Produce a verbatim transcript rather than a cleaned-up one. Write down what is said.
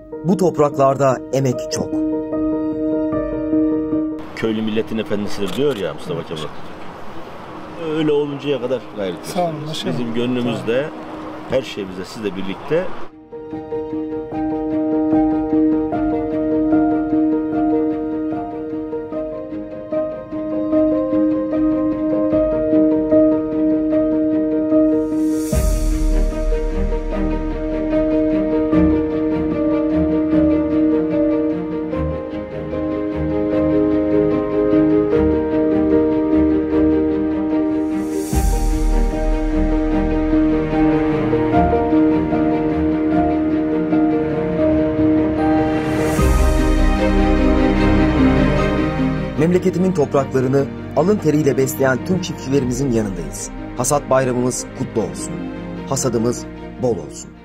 Bu topraklarda emek çok. Köylü milletin efendisidir diyor ya Mustafa Kemal. Öyle oluncaya kadar gayret gösteriyoruz. Bizim gönlümüzde her şeyimizde sizle birlikte. Memleketimin topraklarını alın teriyle besleyen tüm çiftçilerimizin yanındayız. Hasat bayramımız kutlu olsun. Hasadımız bol olsun.